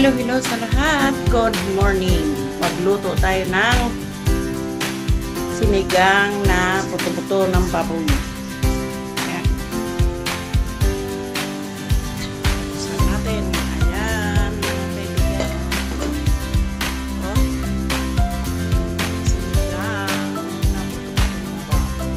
Hello sa lahat. Good morning. Magluto tayo ng sinigang na puto-puto ng baboy. Ayan. Isa natin. Ayan. Kaibigan. Oh. Sinigang na puto-puto ng baboy.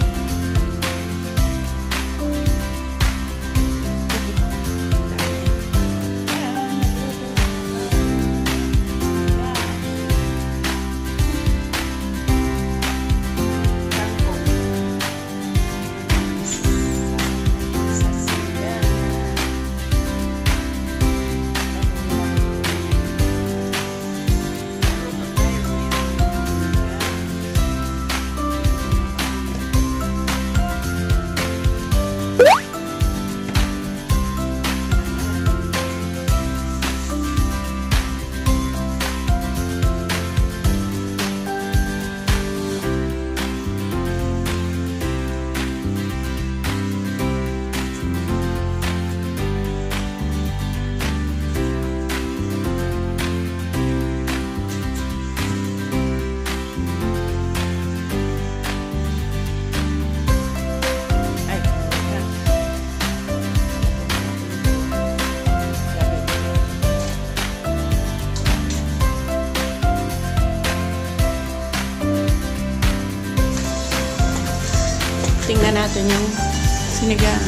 Tingnan natin yung sinigang.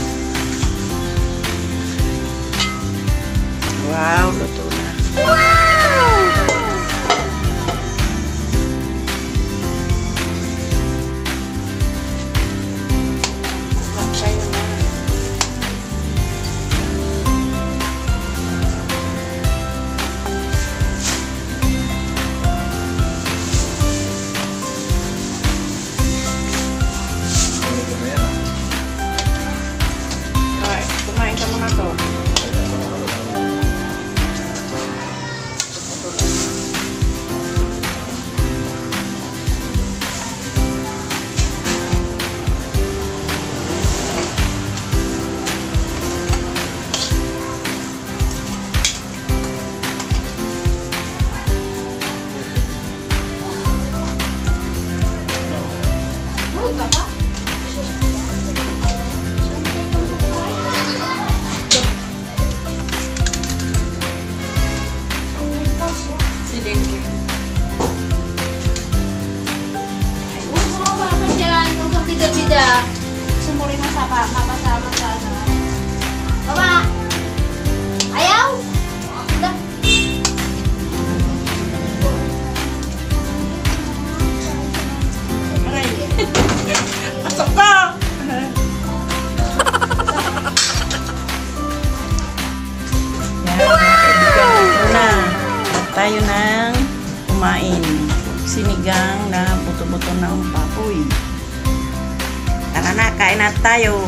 Wow, luto na. Wow! Magsayo na. Bida-bida. Sumuri mo sa mapasama sa ano. Baba! Ayaw! Pasok ka! Yan, tayo nang kumain. Sinigang na buto-buto ng baboy. Tara na, kain na tayo.